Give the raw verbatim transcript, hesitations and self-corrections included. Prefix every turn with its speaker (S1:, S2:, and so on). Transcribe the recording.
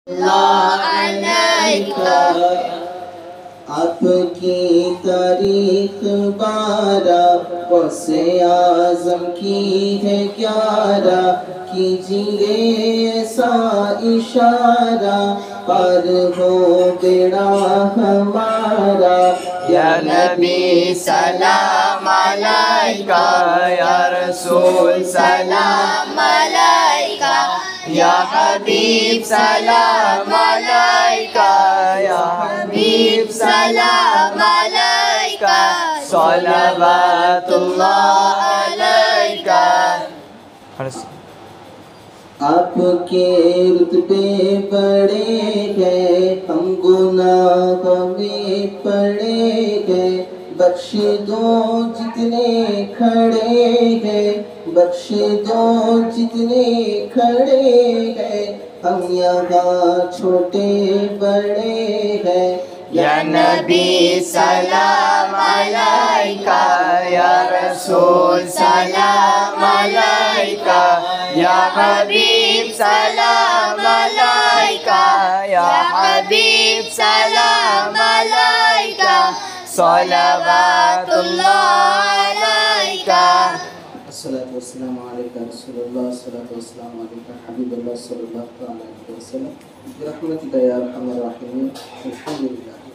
S1: आपकी तारीख बारह वसे आज़म की है ग्यारह, कीजिए ऐसा इशारा पर हो बेड़ा हमारा।
S2: या नबी सलाम अलैका, या रसूल सलाम अलैका, या हबीब सलाम अलैका, या हबीब सलाम अलैका, सलवातुल्लाह अलैका।
S1: आपके रुतबे बड़े गए, हम गुनाह में पड़े गए, बख्श दो जितने खड़े गए, बख्श दो जितने खड़े गए, हम यहाँ छोटे बड़े हैं।
S2: या नबी सलाम अलैका, या रसूल सलाम अलैका, या हबीब सलाम अलैका, या हबीब सलाम अलैका, सलवातुल्लाह अलैका।
S1: अस्सलातु वस्सलामु अलैका रसूलुल्लाह, अस्सलातु वस्सलामु अलैका हबीबुल्लाह सल्लल्लाहु अलैहि वसल्लम, बिरहमतिका या अरहमर राहिमीन। अल्हम्दुलिल्लाह।